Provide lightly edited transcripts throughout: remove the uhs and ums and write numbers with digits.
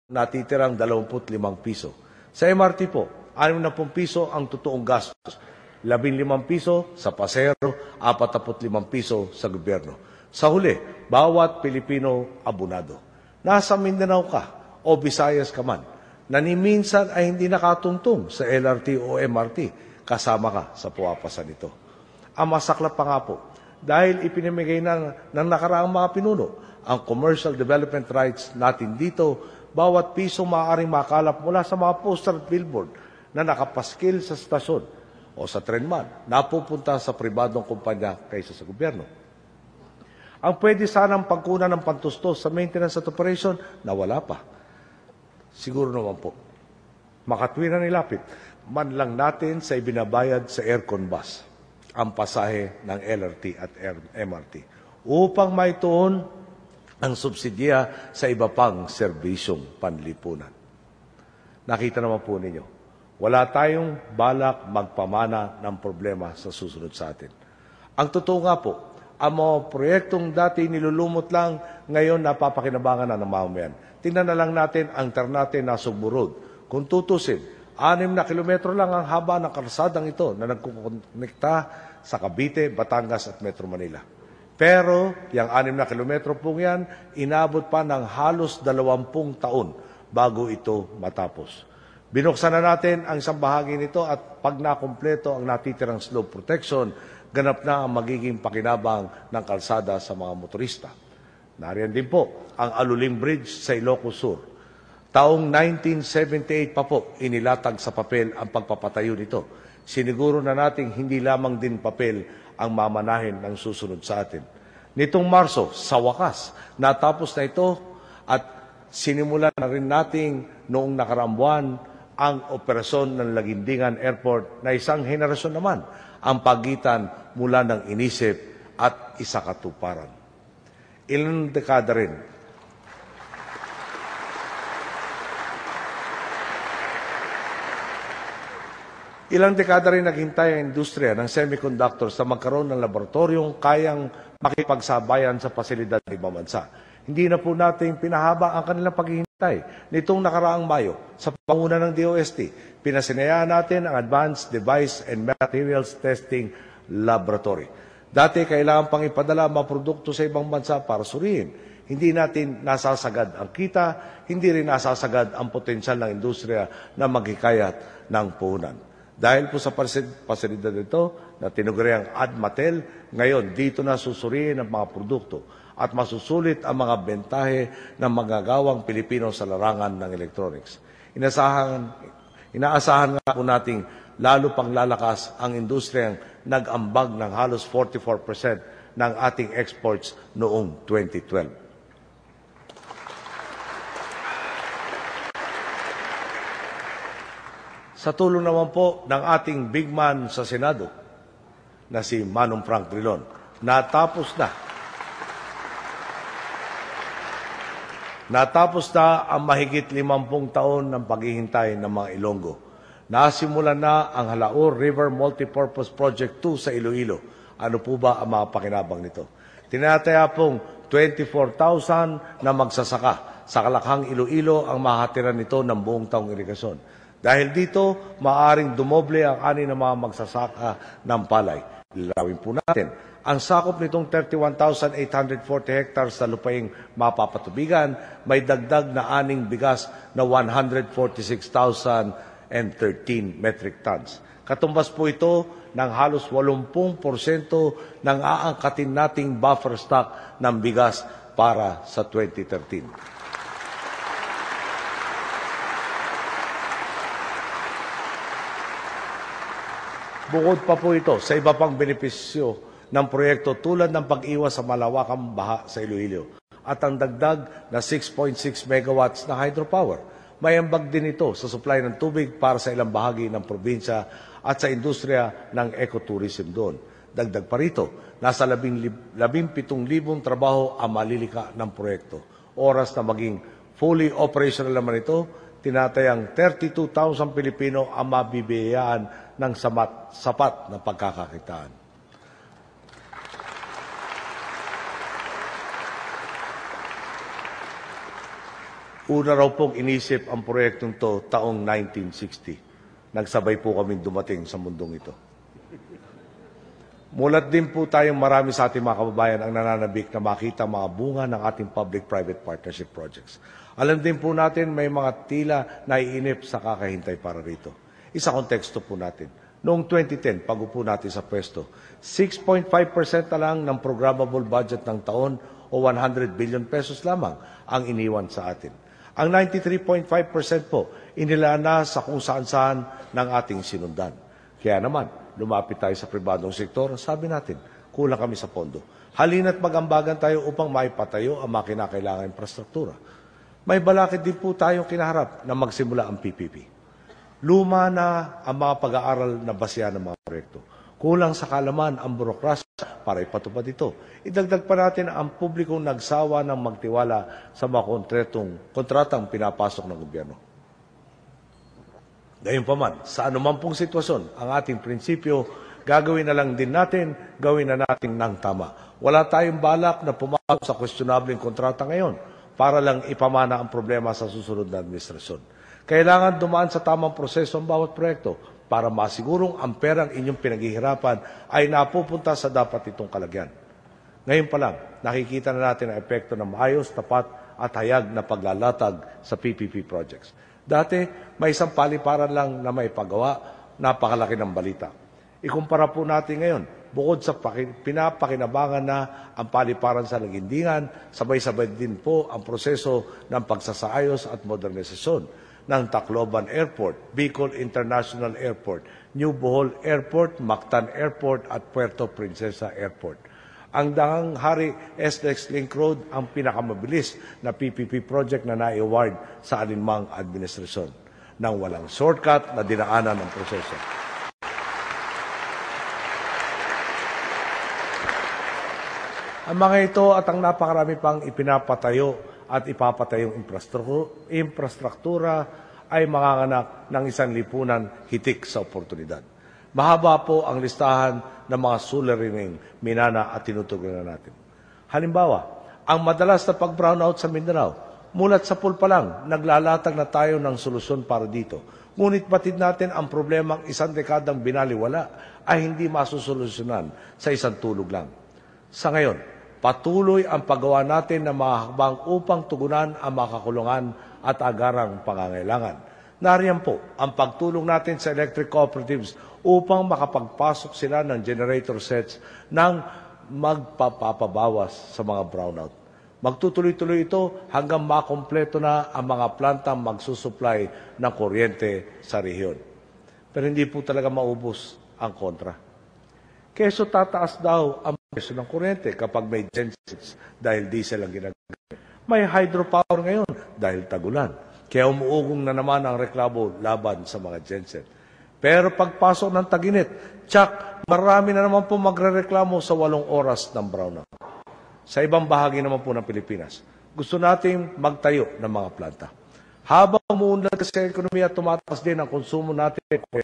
natitirang 25 piso. Sa MRT po, 60 piso ang totoong gastos. 15 piso sa pasero, 45 piso sa gobyerno. Sa huli, bawat Pilipino abonado. Nasa Mindanao ka o Visayas ka man, na ni minsan ay hindi nakatungtong sa LRT o MRT, kasama ka sa puwapasan nito. Ang masaklap pa nga po, dahil ipinamigay ng nakaraang mga pinuno ang commercial development rights natin dito, bawat piso maaaring makalap mula sa mga poster at billboard na nakapaskil sa stasyon o sa tren man, napupunta sa pribadong kumpanya kaysa sa gobyerno. Ang pwede sanang pagkunan ng pantustos sa maintenance at operation na wala pa. Siguro naman po, makatwira nilapit, man lang natin sa ibinabayad sa aircon bus ang pasahe ng LRT at MRT upang maituon ang subsidya sa iba pang serbisyong panlipunan. Nakita naman po ninyo, wala tayong balak magpamana ng problema sa susunod sa atin. Ang totoo nga po, ang mga proyektong dati nilulumot lang, ngayon napapakinabangan na ng mamamayan. Tingnan na lang natin ang Ternate na Sugbo Road. Kung tutusin, 6 na kilometro lang ang haba ng kalsadang ito na nagkukonekta sa Cavite, Batangas at Metro Manila. Pero, yung 6 na kilometro pong yan, inabot pa ng halos 20 taon bago ito matapos. Binuksan na natin ang isang bahagi nito at pag nakumpleto ang natitirang slope protection, ganap na ang magiging pakinabang ng kalsada sa mga motorista. Nariyan din po ang Alulim Bridge sa Ilocos Sur. Taong 1978 pa po inilatag sa papel ang pagpapatayo nito. Siniguro na nating hindi lamang din papel ang mamanahin ng susunod sa atin. Nitong Marso, sa wakas, natapos na ito at sinimulan na rin nating noong nakaraang buwan ang operasyon ng Lagindingan Airport na isang henerasyon naman ang pagitan mula ng inisip at isakatuparan. Ilang dekada rin naghintay ang industriya ng semiconductors na magkaroon ng laboratoryong kayang makipagsabayan sa pasilidad ng ibang bansa. Hindi na po natin pinahaba ang kanilang paghihintay. Nitong nakaraang Mayo, sa panguna ng DOST, pinasinayaan natin ang Advanced Device and Materials Testing Laboratory. Dati, kailangan pang ipadala ang mga produkto sa ibang bansa para suriin. Hindi natin nasasagad ang kita, hindi rin nasasagad ang potensyal ng industriya na maghikayat ng puhunan. Dahil po sa pasilidad nito na tinuguriang ADMATEL, ngayon dito na susuriin ang mga produkto at masusulit ang mga bentahe ng magagawang Pilipino sa larangan ng electronics. Inaasahan nga po nating lalo pang lalakas ang industriyang nag-ambag ng halos 44% ng ating exports noong 2012. Sa tulong naman po ng ating big man sa Senado na si Manong Frank Drilon, natapos na ang mahigit 50 taon ng paghihintay ng mga Ilonggo. Nasimulan na ang Halaur River Multipurpose Project 2 sa Iloilo. Ano po ba ang mga pakinabang nito? Tinataya pong 24,000 na magsasaka sa Kalakhang, Iloilo ang mahatiran nito ng buong taong irigasyon. Dahil dito, maaaring dumoble ang ani ng mga magsasaka ng palay. Lilawin po natin, ang sakop nitong 31,840 hectares na lupaing mapapatubigan, may dagdag na aning bigas na 146,013 metric tons. Katumbas po ito ng halos 80% ng aangkatin nating buffer stock ng bigas para sa 2013. Bukod pa po ito sa iba pang benepisyo ng proyekto tulad ng pag-iwas sa malawakang baha sa Iloilo at ang dagdag na 6.6 megawatts na hydropower. May ambag din ito sa supply ng tubig para sa ilang bahagi ng probinsya at sa industriya ng ecotourism doon. Dagdag pa rito, nasa 17,000 trabaho ang malilika ng proyekto. Oras na maging fully operational naman ito, tinatayang 32,000 Pilipino ang mabibigyan ng sapat na pagkakakitaan. Una raw pong inisip ang proyektong to taong 1960. Nagsabay po kami dumating sa mundong ito. Mulat din po tayong marami sa ating mga kababayan ang nananabik na makita mga bunga ng ating public-private partnership projects. Alam din po natin may mga tila naiinip sa kakahintay para rito. Isa konteksto po natin. Noong 2010, pag-upo natin sa pwesto, 6.5% na lang ng programmable budget ng taon o 100 billion pesos lamang ang iniwan sa atin. Ang 93.5% po inilaan na sa kung saan-saan ng ating sinundan. Kaya naman, lumapit tayo sa pribadong sektor, sabi natin, kulang kami sa pondo. Halina't mag-ambagan tayo upang maipatayo ang mga kinakailangan infrastruktura. May balakid din po tayong kinaharap na magsimula ang PPP. Luma na ang mga pag-aaral na basya ng mga proyekto. Kulang sa kalaman ang burokrasya para ipatupad ito. Idagdag pa natin ang publikong nagsawa ng magtiwala sa mga kontratang pinapasok ng gobyerno. Gayunpaman, sa anumang pong sitwasyon, ang ating prinsipyo, gagawin na lang din natin, gawin na natin ng tama. Wala tayong balak na pumasok sa questionableng kontrata ngayon para lang ipamana ang problema sa susunod na administrasyon. Kailangan dumaan sa tamang proseso ang bawat proyekto para masigurong ang perang inyong pinaghihirapan ay napupunta sa dapat itong kalagyan. Ngayon pa lang, nakikita na natin ang epekto ng maayos, tapat at hayag na paglalatag sa PPP projects. Dati, may isang paliparan lang na may pagawa, napakalaki ng balita. Ikumpara po natin ngayon, bukod sa pinapakinabangan na ang paliparan sa Lagindingan, sabay-sabay din po ang proseso ng pagsasaayos at modernisasyon ng Tacloban Airport, Bicol International Airport, New Bohol Airport, Mactan Airport at Puerto Princesa Airport. Ang Daang Hari SLEX Link Road ang pinakamabilis na PPP project na na-award sa alinmang administrasyon nang walang shortcut na dinaanan ng proseso. Ang mga ito at ang napakarami pang ipinapatayo at ipapatayong infrastruktura ay manganganak ng isang lipunan hitik sa oportunidad. Mahaba po ang listahan ng mga suliraning minana at tinutugunan natin. Halimbawa, ang madalas na pag-brownout sa Mindanao, mulat sa pool pa lang, naglalatag na tayo ng solusyon para dito. Ngunit batid natin ang problemang isang dekadang binaliwala ay hindi masusolusyonan sa isang tulog lang. Sa ngayon, patuloy ang paggawa natin ng mga hakbang upang tugunan ang mga kakulungan at agarang pangangailangan. Nariyan po ang pagtulong natin sa electric cooperatives upang makapagpasok sila ng generator sets ng magpapabawas sa mga brownout. Magtutuloy-tuloy ito hanggang makompleto na ang mga plantang magsusupply ng kuryente sa rehiyon. Pero hindi po talaga maubos ang kontra. Keso tataas daw ang presyo ng kuryente kapag may gensets dahil diesel ang ginagamit. May hydropower ngayon dahil tagulan. Kaya umuugong na naman ang reklamo laban sa mga genset. Pero pagpasok ng tag-init, tsak, marami na naman po magrereklamo sa 8 oras ng brownout. Sa ibang bahagi naman po ng Pilipinas, gusto nating magtayo ng mga planta. Habang umuunlad kasi sa ekonomiya, tumataas din ang konsumo natin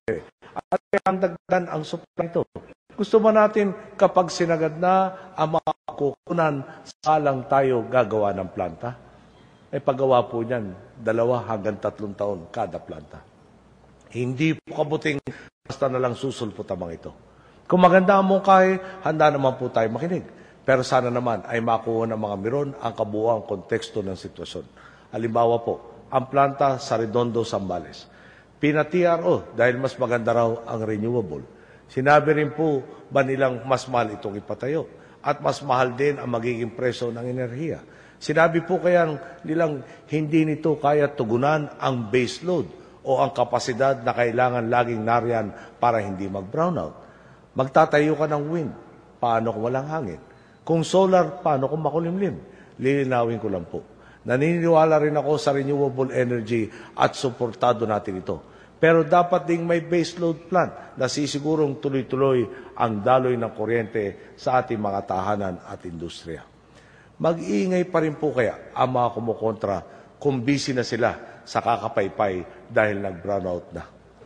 at ang dagdan ang supply ito. Gusto ba natin kapag sinagad na ang mga kukunan, salang tayo gagawa ng planta? Ay paggawa po niyan, 2 hanggang 3 taon kada planta. Hindi po kabuting basta na lang susulpot ang mga ito. Kung maganda ang mungkahi, handa naman po tayo makinig. Pero sana naman ay makuha ng mga miron ang kabuuang konteksto ng sitwasyon. Halimbawa po, ang planta sa Redondo, Zambales. Pina-TRO dahil mas maganda raw ang renewable. Sinabi rin po ba nilang mas mahal itong ipatayo at mas mahal din ang magiging presyo ng enerhiya. Sinabi po kaya nilang hindi nito kaya tugunan ang base load o ang kapasidad na kailangan laging nariyan para hindi mag-brownout. Magtatayo ka ng wind, paano kung walang hangin? Kung solar, paano kung makulimlim? Lilinawin ko lang po. Naniniwala rin ako sa renewable energy at suportado natin ito. Pero dapat ding may baseload plant na sisigurong tuloy-tuloy ang daloy ng kuryente sa ating mga tahanan at industriya. Mag-iingay pa rin po kaya ang mga kumukontra kung busy na sila sa kakapaypay dahil nag-brownout na.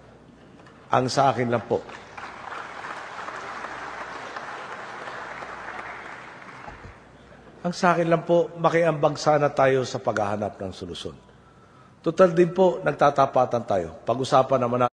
Ang sa akin lang po, makiambag sana tayo sa paghahanap ng solusyon. Total din po, nagtatapatan tayo. Pag-usapan naman